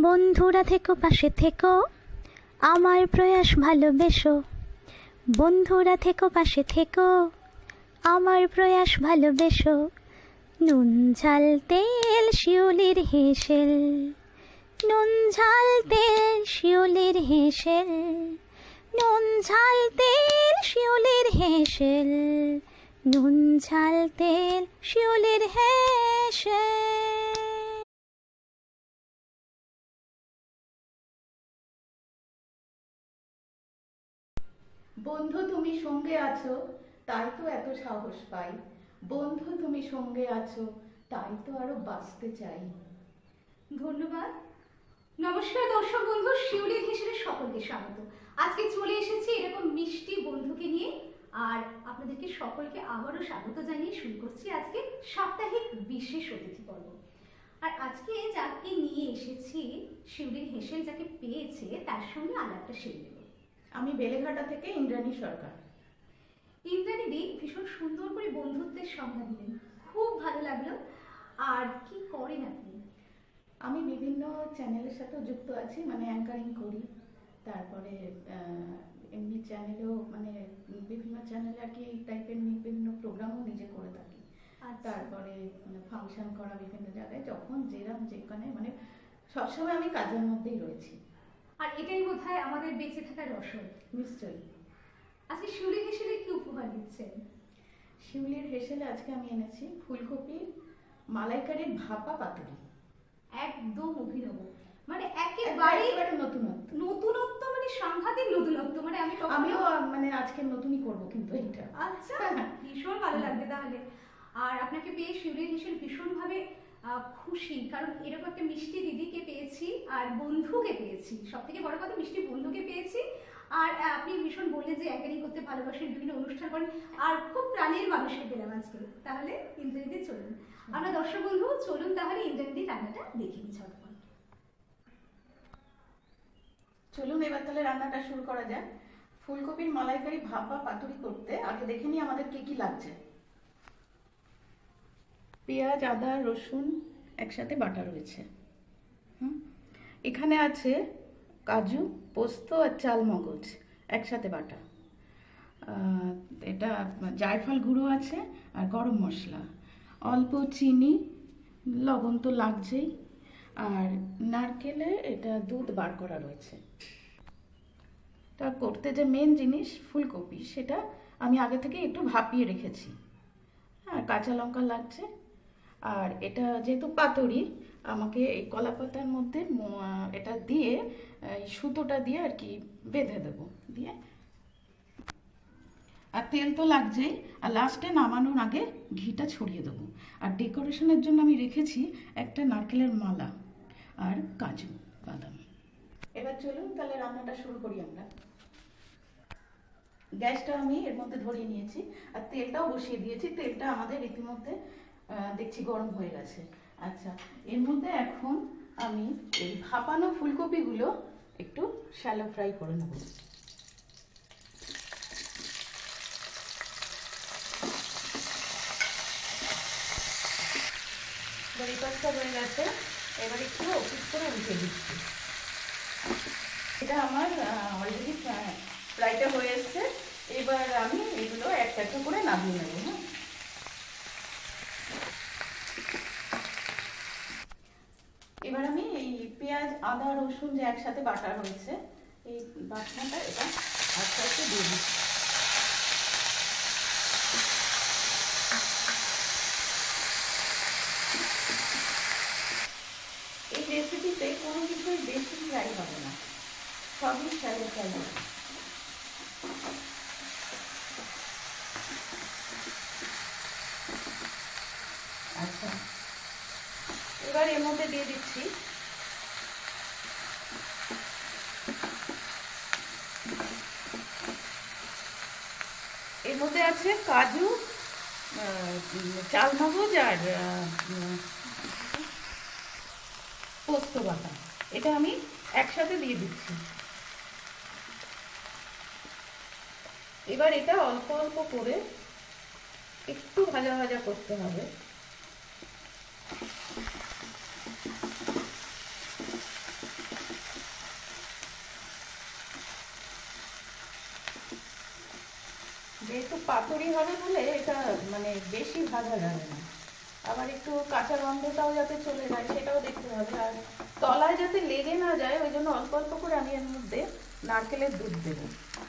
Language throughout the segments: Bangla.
বন্ধুরা থেকো পাশে থেকো, আমার প্রয়াস ভালোবেসো। বন্ধুরা থেকো পাশে থেকো, আমার প্রয়াস ভালোবেসো। নুন ঝাল তেল শিউলির হেসেল, নুন ঝাল তেল শিউলির হেসেল, নুন ঝাল তেল শিউলির হেসেল, নুন ঝাল তেল শিউলির হেসেল। বন্ধু তুমি সঙ্গে আছো, তাই তো এত সাহস পাই। বন্ধু তুমি সঙ্গে আছো, তাই তো আরো বাঁচতে চাই। ধন্যবাদ। নমস্কার দর্শক বন্ধু, শিউলির হেসেলে সকলকে স্বাগত। আজকে চলে এসেছি এরকম মিষ্টি বন্ধুকে নিয়ে, আর আপনাদেরকে সকলকে আবারও স্বাগত জানিয়ে শুরু করছি আজকে সাপ্তাহিক বিশেষ অতিথি পর্ব। আর আজকে যাকে নিয়ে এসেছি, শিউলির হেসেল যাকে পেয়েছে, তার সঙ্গে আলাপটা সেরে নেব। আমি বেলেঘাটা থেকে ইন্দ্রাণী সরকার। ইন্দ্রাণী দি ভীষণ সুন্দর করে বন্ধুত্বের সংজ্ঞা দিলেন, খুব ভালো লাগলো। আর কি করেন আপনি? আমি বিভিন্ন চ্যানেলের সাথেও যুক্ত আছি, মানে অ্যাঙ্কারিং করি। তারপরে এমনি চ্যানেলেও, মানে বিভিন্ন চ্যানেলে আর কি এই টাইপের বিভিন্ন প্রোগ্রামও নিজে করে থাকি। তারপরে ফাংশন করা বিভিন্ন জায়গায়, যখন যেখানে, মানে সবসময় আমি কাজের মধ্যেই রয়েছি। আর এটাই বোধহয় আমাদের বেঁচে থাকার রসদ। নিশ্চয়ই। আজকে শিউলির হেসেলে কি উপহার দিচ্ছেন? শিউলির হেসেলে আজকে আমি এনেছি ফুলকপির মালাইকারির ভাপা পাতুরি। একদম অভিনব, মানে একেবারে নতুনত্ব, মানে সাংঘাতিক নতুনত্ব। মানে আমিও মানে আজকে নতুনই করব কিন্তু এটা। আচ্ছা, ভীষণ ভালো লাগবে তাহলে। আর আপনাকে পেয়ে শিউলির হেসেল ভীষণভাবে খুশি, কারণ এরকম একটা মিষ্টি দিদিকে পেয়েছি আর বন্ধুকে পেয়েছি। সব থেকে বড় কথা, মিষ্টি বন্ধুকে পেয়েছি। আর আপনি ভীষণ বললেন যে অ্যাঙ্কারিং করতে ভালোবাসেন, বিভিন্ন অনুষ্ঠান করেন, আর খুব প্রাণের মানুষকে পেলাম আজকে। তাহলে ইন্দ্রাণীদি চলুন, আমরা দর্শক বন্ধু চলুন তাহলে ইন্দ্রাণীদি রান্নাটা দেখে নিই ঝটপট। চলুন এবার তাহলে রান্নাটা শুরু করা যাক। ফুলকপির মালাইকারি ভাপা পাতুরি করতে আগে দেখে নিই আমাদের কি কি লাগছে। পেঁয়াজ, আদা, রসুন একসাথে বাটা রয়েছে। এখানে আছে কাজু, পোস্ত আর চালমগজ একসাথে বাটা। এটা জায়ফল গুঁড়ো আছে আর গরম মশলা, অল্প চিনি, লবণ তো লাগছেই, আর নারকেলে এটা দুধ বার করা রয়েছে। তা করতে যে মেন জিনিস ফুলকপি, সেটা আমি আগে থেকে একটু ভাপিয়ে রেখেছি। হ্যাঁ, কাঁচা লঙ্কা লাগছে। আর এটা যেহেতু পাতুরি, আমাকে এই কলা পাতার মধ্যে এটা দিয়ে, এই সুতোটা দিয়ে আর কি বেঁধে দেবো দিয়ে। আর তেল তো লাগছেই, আর লাস্টে নামানোর আগে ঘিটা ছড়িয়ে দেবো। আর ডেকোরেশনের জন্য আমি রেখেছি একটা নারকেলের মালা আর কাজু বাদাম। এবার চলুন তাহলে রান্নাটা শুরু করি আমরা। গ্যাসটা আমি এর মধ্যে ধরিয়ে নিয়েছি আর তেলটাও বসিয়ে দিয়েছি। তেলটা আমাদের ইতিমধ্যে দেখছি গরম হয়ে গেছে। আচ্ছা, এর মধ্যে এখন আমি এই ভাপানো ফুলকপিগুলো একটু শ্যালো ফ্রাই করে নেব। এই পাশটা হয়ে গেছে, এবার একটু অফিস করে উঠে দিচ্ছি। এটা আমার অলরেডি ফ্রাইটা হয়ে এসছে। এবার আমি এগুলো একটা একটা করে নামিয়ে নেব। হ্যাঁ, এবার আমি এই পেঁয়াজ, আদা, রসুন যে একসাথে বাটা হয়েছে, এই বাটনাটা এটা আস্তে আস্তে দিয়ে দিচ্ছি। এই রেসিপিতে কোনো কিছুই বেশি ফ্রাই হবে না, সবই শ্যালো ফ্রাই হবে। আচ্ছা, এবার এর মধ্যে দিয়ে দিচ্ছি এর মধ্যে আছে কাজু, চালমগজ আর পোস্ত বাটা। এটা আমি একসাথে দিয়ে দিচ্ছি। এবার এটা অল্প অল্প করে একটু ভাজা ভাজা করতে হবে। পাতুরি হবে বলে এটা মানে বেশি ভাজা যাবে না, আবার একটু কাঁচা গন্ধটাও যাতে চলে যায় সেটাও দেখতে হবে, আর তলায় যাতে লেগে না যায় ওই জন্য অল্প অল্প করে আমি এর মধ্যে নারকেলের দুধ দেবো।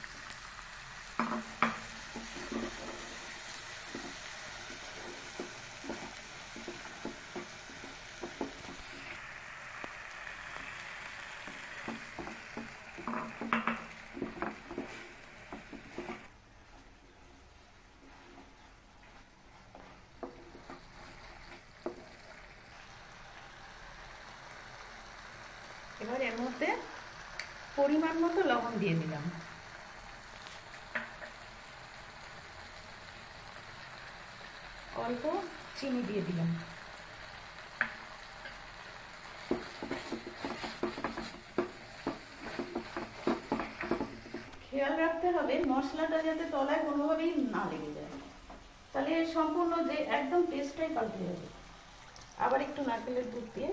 এবার এর মধ্যে পরিমাণ মতো লবণ দিয়ে দিলাম, অল্প চিনি দিয়ে দিলাম। খেয়াল রাখতে হবে মশলাটা যাতে তলায় কোনোভাবেই না লেগে যায়, তাহলে সম্পূর্ণ যে একদম টেস্টটাই পাল্টে যাবে। আবার একটু নারকেলের দুধ দিয়ে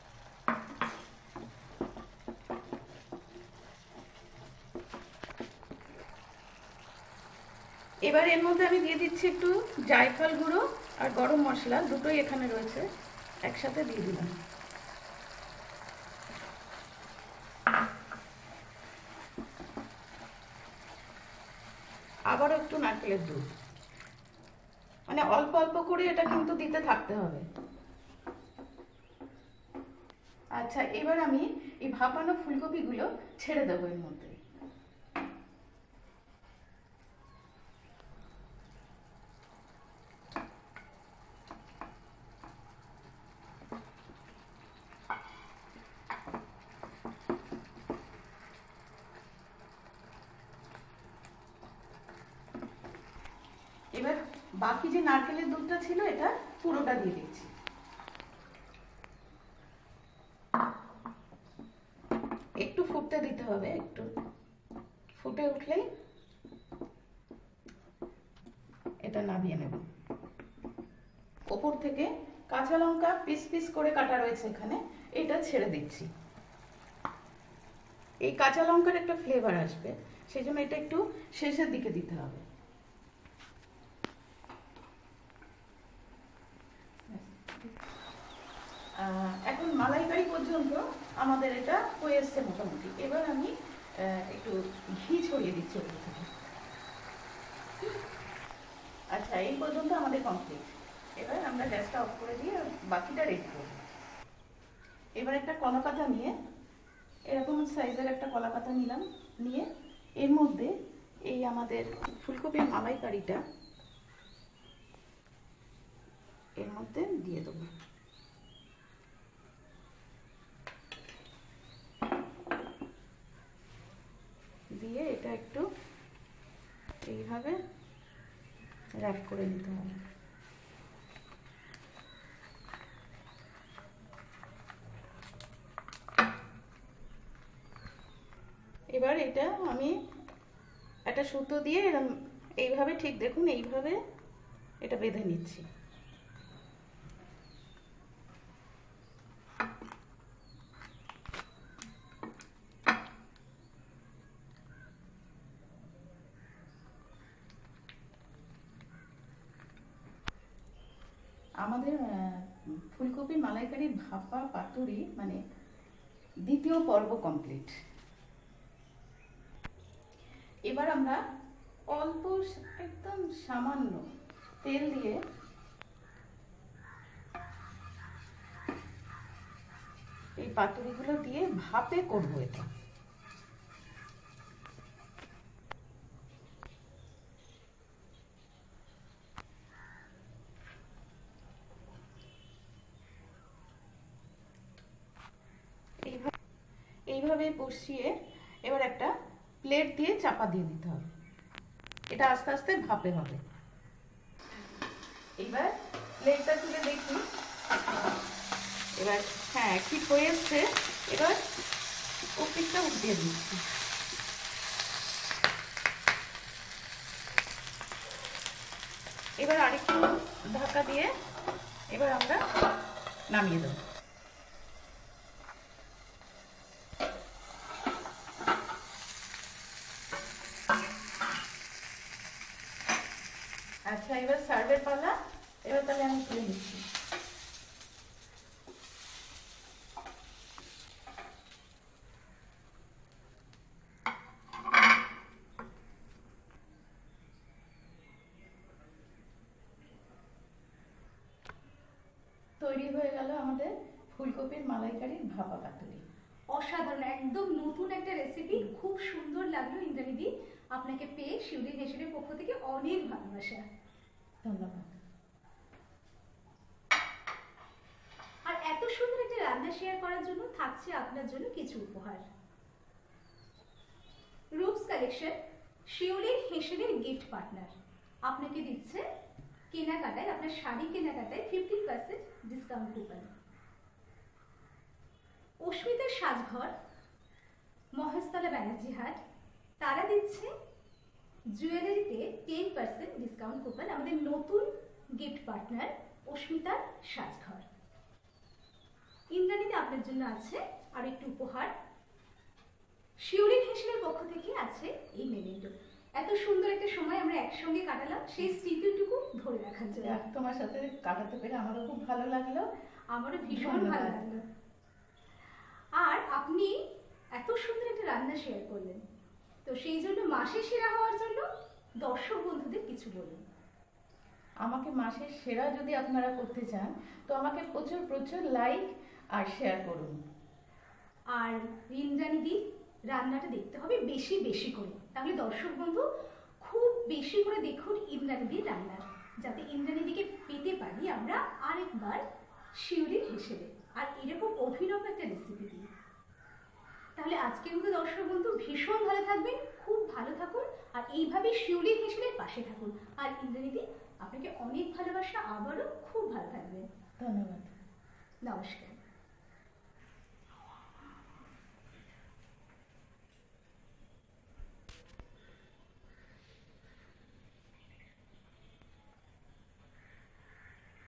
এবার এর মধ্যে আমি দিয়ে দিচ্ছি একটু জায়ফল গুঁড়ো আর গরম মশলা, দুটোই এখানে রয়েছে, একসাথে দিয়ে দিলাম। আবারও একটু নারকেলের দুধ, মানে অল্প অল্প করে এটা কিন্তু দিতে থাকতে হবে। আচ্ছা, এবার আমি এই ভাপানো ফুলকপিগুলো ছেড়ে দেবো এর মধ্যে। এবার বাকি যে নারকেলের দুধটা ছিল এটা পুরোটা দিয়ে দিচ্ছি। একটু ফুটতে দিতে হবে, একটু ফুটে উঠলেই এটা নামিয়ে নেব। ওপর থেকে কাঁচা লঙ্কা পিস পিস করে কাটা রয়েছে এখানে, এটা ছেড়ে দিচ্ছি। এই কাঁচা লঙ্কার একটা ফ্লেভার আসবে, সেই জন্য এটা একটু শেষের দিকে দিতে হবে। এখন মালাইকারি পর্যন্ত আমাদের এটা হয়ে এসছে মোটামুটি। এবার আমি একটু ঘি ছড়িয়ে দিচ্ছি ওপর থেকে। আচ্ছা, এই পর্যন্ত আমাদের কমপ্লিট। এবার আমরা গ্যাসটা অফ করে দিয়ে বাকিটা রেডি করব। এবার একটা কলাপাতা নিয়ে, এরকম সাইজের একটা কলাপাতা নিলাম, নিয়ে এর মধ্যে এই আমাদের ফুলকপির মালাইকারিটা এর মধ্যে দিয়ে দেবো। দিয়ে এটা একটু এইভাবে র্যাপ করে নিতে হবে। এবার এটা আমি একটা সুতো দিয়ে এরকম এইভাবে, ঠিক দেখুন এইভাবে এটা বেঁধে নিচ্ছি। আমাদের ফুলকপি মালাইকারি ভাপা পাতুরি মানে দ্বিতীয় পর্ব কমপ্লিট। এবার আমরা অল্প একদম সামান্য তেল দিয়ে এই পাতুরিগুলো দিয়ে ভাপে করবো এটা। এইভাবে বসিয়ে এবার একটা প্লেট দিয়ে চাপা দিয়ে দিতে হবে, এটা আস্তে আস্তে ভাপে হবে। এবার প্লেটটা তুলে দেখি, এবার হ্যাঁ ঠিক হয়ে এসছে। এবার ওপিকটা উঠিয়ে দিচ্ছি। এবার আরেকটু ঢাকা দিয়ে এবার আমরা নামিয়ে দেবো। আচ্ছা, এবার সার্ভের পালা। এবার তাহলে আমি তুলে নিচ্ছি। তৈরি হয়ে গেল আমাদের ফুলকপির মালাইকারির ভাপা পাতুরি। অসাধারণ, একদম নতুন একটা রেসিপি, খুব সুন্দর লাগলো ইন্দ্রাণীদি। আপনাকে পেয়ে শিউলি হেসেলের পক্ষ থেকে অনেক ভালোবাসা। ধন্যবাদ। আর এত সুন্দর একটা রান্না শেয়ার করার জন্য থাকছে আপনার জন্য কিছু উপহার। রূপস কালেকশন শিউলির হেসেলের গিফট পার্টনার আপনাকে দিচ্ছে কেনাকাটায়, আপনার শাড়ি কেনাকাটায় 50% ডিসকাউন্ট কুপন। অস্মিতার সাজঘর মহেশতলা ব্যানার্জি হাট, তারা দিচ্ছে জুয়েলারিতে 10% ডিসকাউন্ট কুপন। আমাদের নতুন গিফট পার্টনার অস্মিতার সাজঘর। ইন্দ্রাণীতে আপনার জন্য আছে আর একটু উপহার। শিউলির হেসেলের পক্ষ থেকে আছে এই মেমেন্টো। এত সুন্দর একটা সময় আমরা একসঙ্গে কাটালাম, সেই স্মৃতিটুকু ধরে রাখার জন্য। তোমার সাথে কাটাতে পেরে আমারও খুব ভালো লাগলো। আমারও ভীষণ ভালো লাগলো। আর আপনি এত সুন্দর একটা রান্না শেয়ার করলেন, তো সেই জন্য মাসের সেরা হওয়ার জন্য দর্শক বন্ধুদের কিছু বলুন। আমাকে মাসের সেরা যদি আপনারা করতে চান, তো আমাকে প্রচুর প্রচুর লাইক আর শেয়ার করুন। আর ইন্দ্রাণীদি রান্নাটা দেখতে হবে বেশি বেশি করে, তাহলে দর্শক বন্ধু খুব বেশি করে দেখুন ইন্দ্রাণীদির রান্না, যাতে ইন্দ্রাণীদিকে পেতে পারি আমরা আরেকবার শিউলির হেসেলে আর এরকম অভিনব একটা রেসিপি দিই। তাহলে আজকের মতো দর্শক বন্ধু ভীষণ ভালো থাকবেন, খুব ভালো থাকুন, আর এইভাবে শিউলির হেসেলের পাশে থাকুন। আর ইন্দ্রাণীদি আপনাকে অনেক ভালোবাসা, আবারও খুব ভালো থাকবেন। ধন্যবাদ। নমস্কার।